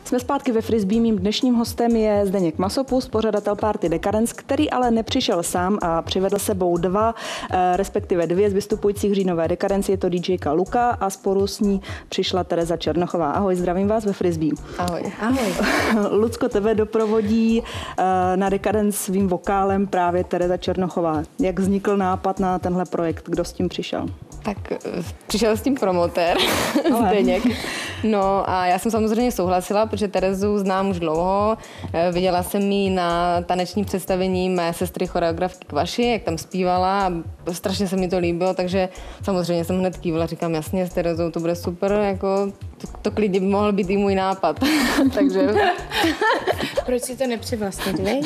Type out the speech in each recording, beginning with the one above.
Jsme zpátky ve Frisbee. Mým dnešním hostem je Zdeněk Masopust, pořadatel party Decadence, který ale nepřišel sám a přivedl sebou respektive dvě z vystupujících říjnové Decadence. Je to DJka Luka a spolu s ní přišla Tereza Černochová. Ahoj, zdravím vás ve Frisbee. Ahoj. Ahoj. Lucko, tebe doprovodí na Decadence svým vokálem právě Tereza Černochová. Jak vznikl nápad na tenhle projekt? Kdo s tím přišel? Tak přišel s tím promotér, Zdeněk. No a já jsem samozřejmě souhlasila, protože Terezu znám už dlouho. Viděla jsem ji na taneční představení mé sestry choreografky Kvaši, jak tam zpívala a strašně se mi to líbilo, takže samozřejmě jsem hned kývla, říkám jasně, s Terezou to bude super, jako to klidně by mohl být i můj nápad. Takže... Proč si to nepřivlastnit, vy?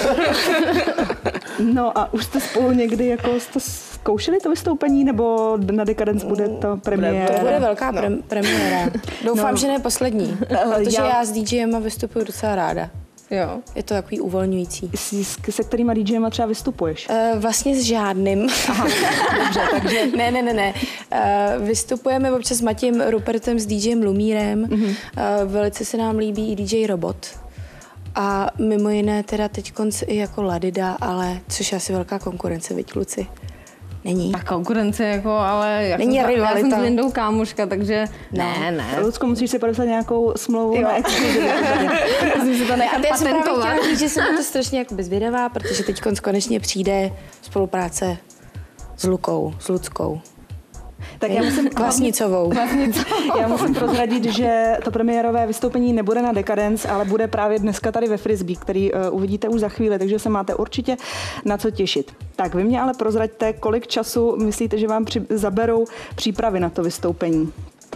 No a už jste spolu někdy jste zkoušeli to vystoupení, nebo na Decadence bude to premiéra? To bude velká premiéra. Doufám, že ne poslední, protože já s DJema vystupuju docela ráda. Jo. Je to takový uvolňující. Se kterýma DJema třeba vystupuješ? Vlastně s žádným. Aha, dobře, takže... Ne. Vystupujeme občas s Matějem Rupertem, s DJem Lumírem. Mm-hmm. Velice se nám líbí i DJ Robot. A mimo jiné teda teďkonc i jako Ladida, ale což je asi velká konkurence, viď, kluci? Není. Tak konkurence jako, ale já jsem s Lindou kámoška, takže ne. Lucko, musíš si podepsat nějakou smlouvu na exkluzivitu. Musím si to nechat patentovat. Já chtěla říct, že jsem to strašně jako zvědavá, protože teďkonc konečně přijde spolupráce s Lukou, s Luckou. Tak já musím Kvasnicovou. Já musím prozradit, že to premiérové vystoupení nebude na Decadence, ale bude právě dneska tady ve Frisbee, který uvidíte už za chvíli, takže se máte určitě na co těšit. Tak vy mě ale prozraďte, kolik času myslíte, že vám zaberou přípravy na to vystoupení?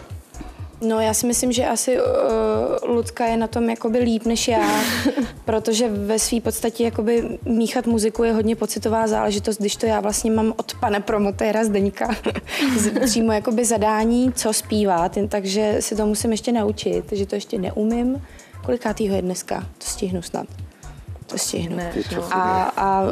No, já si myslím, že asi Lucka je na tom jakoby líp než já, protože ve své podstatě jakoby míchat muziku je hodně pocitová záležitost, když to já vlastně mám od pana promotéra Zdeňka přímo jakoby zadání, co zpívat, takže si to musím ještě naučit, že to ještě neumím. Kolikátýho je dneska? To stihnu snad. To stihnu. A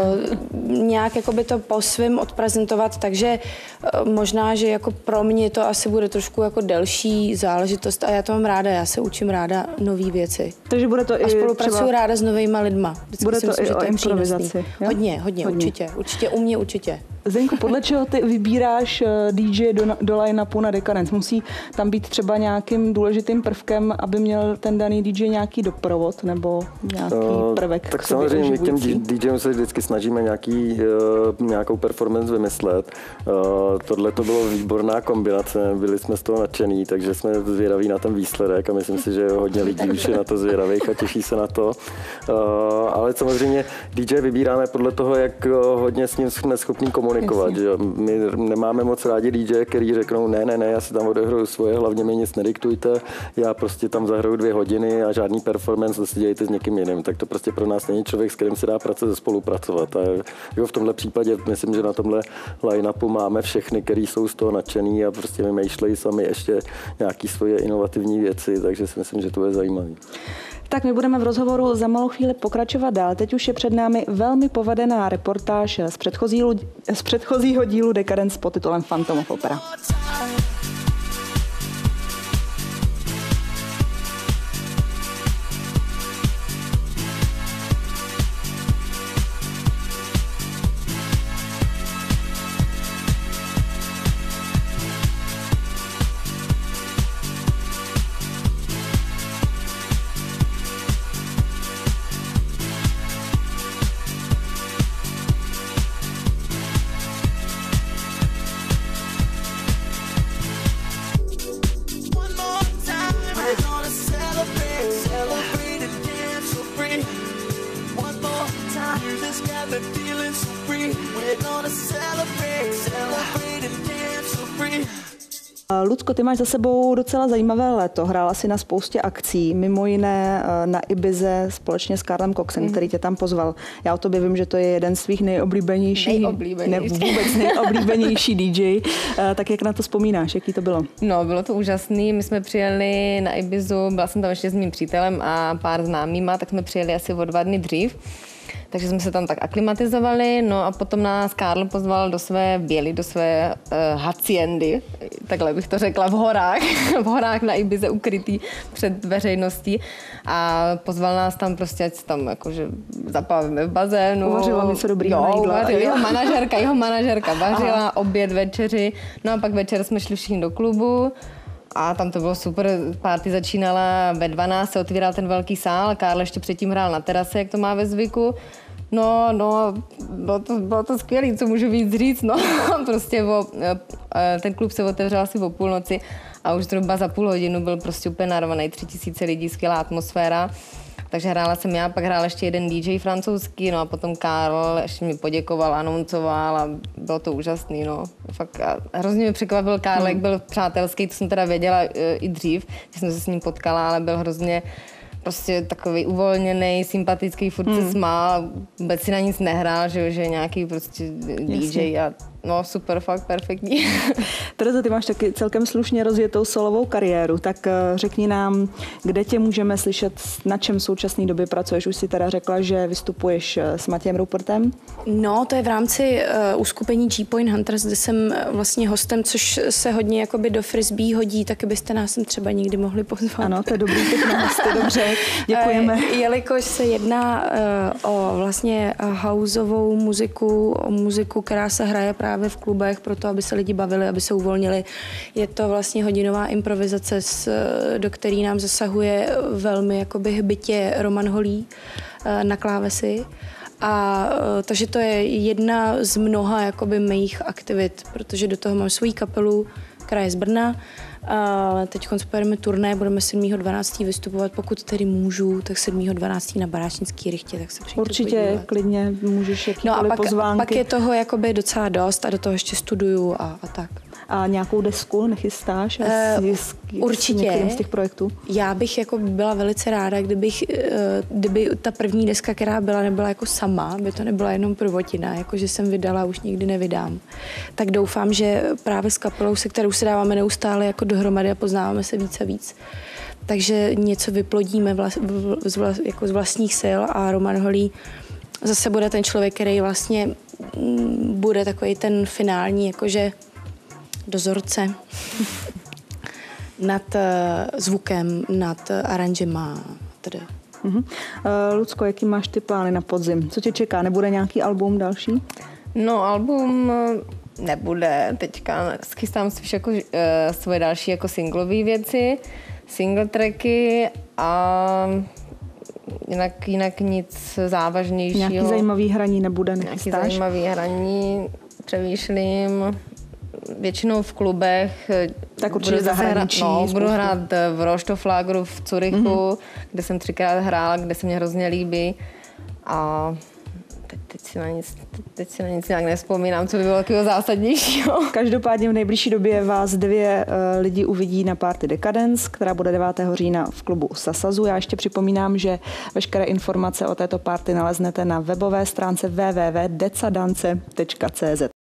nějak jakoby to po svým odprezentovat, takže možná, že jako pro mě to asi bude trošku jako delší záležitost a já to mám ráda, já se učím ráda nový věci. Takže bude to a spolupracuju ráda s novýma lidma. Vždycky bude to myslím, i že o improvizaci. Hodně, určitě. U mě určitě. Zdeňku, podle čeho ty vybíráš DJ do line-upu na Decadence? Musí tam být třeba nějakým důležitým prvkem, aby měl ten daný DJ nějaký doprovod nebo nějaký prvek? Tak samozřejmě my k těm DJům se vždycky snažíme nějakou performance vymyslet. Tohle to bylo výborná kombinace, byli jsme z toho nadšený, takže jsme zvědaví na ten výsledek a myslím si, že hodně lidí už je na to zvědavých a těší se na to. Ale samozřejmě DJ vybíráme podle toho, jak hodně s ním jsme schopní komunikovat. Že? My nemáme moc rádi DJ, který řeknou ne, já si tam odehraju svoje, hlavně mi nic nediktujte, já prostě tam zahraju 2 hodiny a žádný performance, to si dějte s někým jiným. Tak to prostě pro nás není člověk, s kterým se dá spolupracovat. A v tomhle případě myslím, že na tomhle line-upu máme všechny, kteří jsou z toho nadšený a prostě vymýšlejí sami ještě nějaké svoje inovativní věci, takže si myslím, že to je zajímavý. Tak my budeme v rozhovoru za malou chvíli pokračovat dál. Teď už je před námi velmi povedená reportáž z předchozího dílu Decadence pod titulem Phantom of Opera. Lucko, ty máš za sebou docela zajímavé léto. Hrála si na spoustě akcí, mimo jiné na Ibize společně s Karlem Coxem, který tě tam pozval. Já o tobě vím, že to je jeden z svých nejoblíbenějších, vůbec nejoblíbenější DJ. Tak jak na to vzpomínáš, jaký to bylo? No, bylo to úžasný. My jsme přijeli na Ibizu, byla jsem tam ještě s mým přítelem a pár známýma, tak jsme přijeli asi o 2 dny dřív. Takže jsme se tam tak aklimatizovali, no a potom nás Karl pozval do své běly, do své haciendy, takhle bych to řekla, v horách na Ibize ukrytý před veřejností a pozval nás tam prostě, ať tam jakože zapálíme v bazénu. Uvařila něco dobrýho na jídla. Jeho manažerka vařila, oběd, večeři, no a pak večer jsme šli všichni do klubu. A tam to bylo super, party začínala ve 12, se otvíral ten velký sál, Karl ještě předtím hrál na terase, jak to má ve zvyku. No, bylo to skvělé, co můžu víc říct, no. Prostě ten klub se otevřel asi o půlnoci a už zhruba za půl hodinu byl prostě úplně narvaný, 3000 lidí, skvělá atmosféra. Takže hrála jsem já, pak hrál ještě jeden DJ francouzský, no a potom Karl ještě mi poděkoval, anoncoval a bylo to úžasný, no. Fakt hrozně mi překvapil Karl, jak byl přátelský, to jsem teda věděla i dřív, když jsem se s ním potkala, ale byl hrozně prostě takový uvolněný, sympatický, furt se smál, vůbec si na nic nehrál, že je nějaký prostě DJ a no super, fakt perfektní. Terezo, ty máš taky celkem slušně rozjetou solovou kariéru, tak řekni nám, kde tě můžeme slyšet, na čem v současné době pracuješ. Už si teda řekla, že vystupuješ s Matějem Rupertem. No, to je v rámci uskupení G-Point Hunters, kde jsem vlastně hostem, což se hodně jakoby do frisbee hodí, taky byste nás sem třeba někdy mohli pozvat. Ano, to je dobrý tip na hosty, dobře, děkujeme. Jelikož se jedná o vlastně houseovou muziku, o muziku, která se hraje právě v klubech proto, aby se lidi bavili, aby se uvolnili. Je to vlastně hodinová improvizace, do které nám zasahuje velmi jakoby hbitě Roman Holý na klávesy. Takže to je jedna z mnoha jakoby mých aktivit, protože do toho mám svou kapelu, která je z Brna. Teď pojedeme turné, budeme 7.12. vystupovat, pokud tedy můžu, tak 7.12. na Baráčnický rychtě, tak se přijďte určitě podívat. Klidně můžeš jakýkoliv pozvánky. Pak je toho jakoby docela dost a do toho ještě studuju a tak. A nějakou desku nechystáš? Určitě. Z těch projektů? Já bych jako byla velice ráda, kdyby ta první deska, která byla, nebyla jako sama, by to nebyla jenom prvotina, jako že jsem vydala, už nikdy nevydám. Tak doufám, že právě s kapelou, se kterou se dáváme neustále jako dohromady a poznáváme se víc a víc. Takže něco vyplodíme jako z vlastních sil a Roman Holý zase bude ten člověk, který vlastně bude takový ten finální, jakože dozorce nad zvukem, nad aranžema. Lucko, jaký máš ty plány na podzim? Co tě čeká? Nebude nějaký album další? No, album nebude. Teďka schystám spíš jako svoje další jako singlové věci, single tracky a jinak nic závažnějšího. Nějaký zajímavý hraní nebude, nechystáš? Nějaký zajímavý hraní, přemýšlím. Většinou v klubech. Tak určitě zahraničí. Budu hrát v Roštoflágru v Curychu, kde jsem 3krát hrála, kde se mě hrozně líbí. A teď si na nic nějak nevzpomínám, co by bylo takového zásadnějšího. Každopádně v nejbližší době vás 2 lidi uvidí na party Decadence, která bude 9. října v klubu Sasazu. Já ještě připomínám, že veškeré informace o této party naleznete na webové stránce www.decadance.cz.